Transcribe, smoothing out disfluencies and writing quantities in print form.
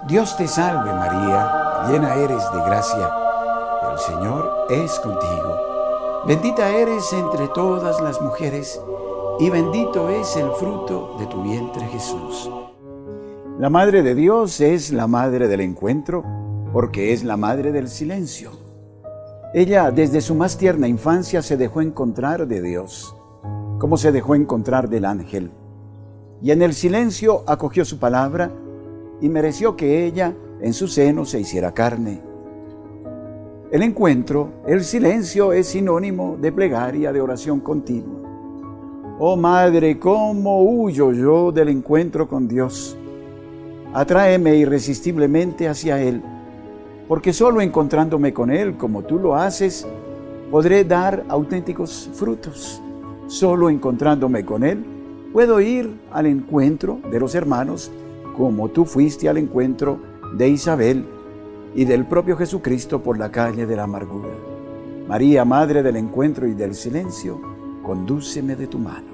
Dios te salve María, llena eres de gracia, el Señor es contigo. Bendita eres entre todas las mujeres, y bendito es el fruto de tu vientre Jesús. La Madre de Dios es la Madre del encuentro, porque es la Madre del silencio. Ella desde su más tierna infancia se dejó encontrar de Dios, como se dejó encontrar del ángel. Y en el silencio acogió su palabra y mereció que ella en su seno se hiciera carne. El encuentro, el silencio es sinónimo de plegaria, de oración continua. Oh Madre, ¿cómo huyo yo del encuentro con Dios? Atráeme irresistiblemente hacia Él, porque solo encontrándome con Él, como tú lo haces, podré dar auténticos frutos. Solo encontrándome con Él, puedo ir al encuentro de los hermanos, como tú fuiste al encuentro de Isabel y del propio Jesucristo por la calle de la amargura. María, Madre del encuentro y del silencio, condúceme de tu mano.